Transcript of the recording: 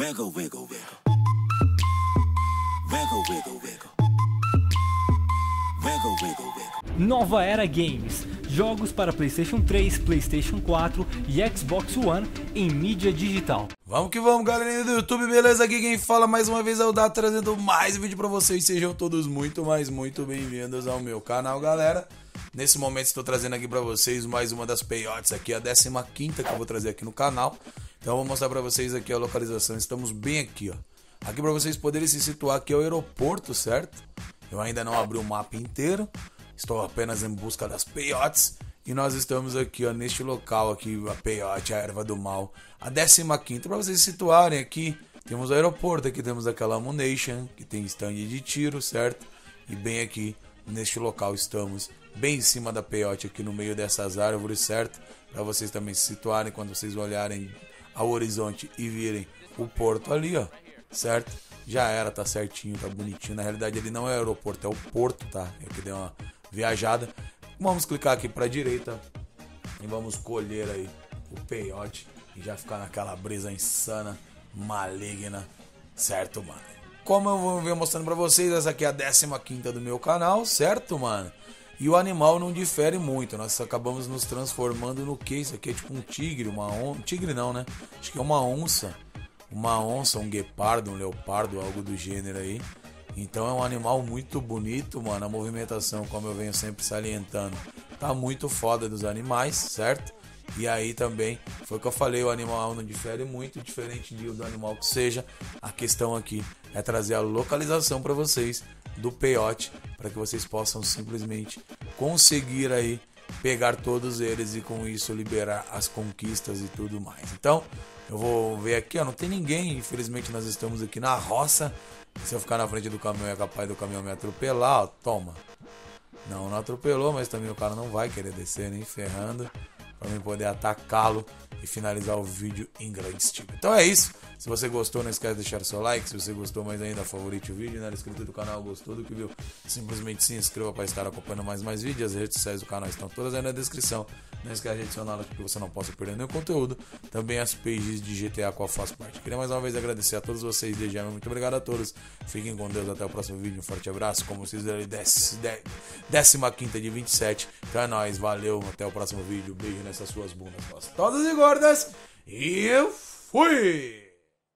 Wiggle, wiggle, wiggle. Wiggle, wiggle, wiggle. Wiggle, wiggle, wiggle. Nova Era Games. Jogos para PlayStation 3, PlayStation 4 e Xbox One em mídia digital. Vamos que vamos, galerinha do YouTube, beleza? Aqui quem fala mais uma vez é o Dá, trazendo mais vídeo pra vocês. Sejam todos muito bem-vindos ao meu canal, galera. Nesse momento estou trazendo aqui pra vocês mais uma das payotes aqui, a 15ª que eu vou trazer aqui no canal. Então eu vou mostrar pra vocês aqui a localização, estamos bem aqui, ó. Aqui pra vocês poderem se situar aqui é o aeroporto, certo? Eu ainda não abri o mapa inteiro, estou apenas em busca das payotes. E nós estamos aqui, ó, neste local aqui, a peyote, a erva do mal, a 15ª. Para vocês se situarem aqui, temos o aeroporto, aqui temos aquela ammunition, que tem stand de tiro, certo? E bem aqui, neste local estamos, bem em cima da peyote, aqui no meio dessas árvores, certo? Para vocês também se situarem, quando vocês olharem ao horizonte e virem o porto ali, ó, certo? Já era, tá certinho, tá bonitinho. Na realidade ele não é aeroporto, é o porto, tá? É que deu uma viajada. Vamos clicar aqui para a direita e vamos colher aí o peyote e já ficar naquela brisa insana, maligna, certo, mano? Como eu vou ver mostrando para vocês, essa aqui é a 15ª do meu canal, certo, mano? E o animal não difere muito, nós acabamos nos transformando no que? Isso aqui é tipo um tigre, uma onça, tigre não, né? Acho que é uma onça, um guepardo, um leopardo, algo do gênero aí. Então é um animal muito bonito, mano. A movimentação, como eu venho sempre salientando, tá muito foda dos animais, certo? E aí também, foi o que eu falei, o animal não difere muito, diferente do animal que seja. A questão aqui é trazer a localização para vocês do peyote, para que vocês possam simplesmente conseguir aí pegar todos eles e com isso liberar as conquistas e tudo mais. Então, eu vou ver aqui, ó, não tem ninguém, infelizmente nós estamos aqui na roça. Se eu ficar na frente do caminhão é capaz do caminhão me atropelar, ó, toma. Não atropelou, mas também o cara não vai querer descer nem ferrando, para mim poder atacá-lo e finalizar o vídeo em grande estilo. Então é isso. Se você gostou, não esquece de deixar o seu like. Se você gostou mais ainda, favorite o vídeo. Não era inscrito do canal, gostou do que viu, simplesmente se inscreva para estar acompanhando mais vídeos. As redes sociais do canal estão todas aí na descrição. Não esquece de adicioná-las para que você não possa perder nenhum conteúdo. Também as pages de GTA, qual faz parte. Queria mais uma vez agradecer a todos vocês desde já. Muito obrigado a todos. Fiquem com Deus. Até o próximo vídeo. Um forte abraço. Como vocês viram, 15ª de 27. Então é nóis. Valeu. Até o próximo vídeo. Beijo nessas suas bundas gostosas e gordas. E eu fui!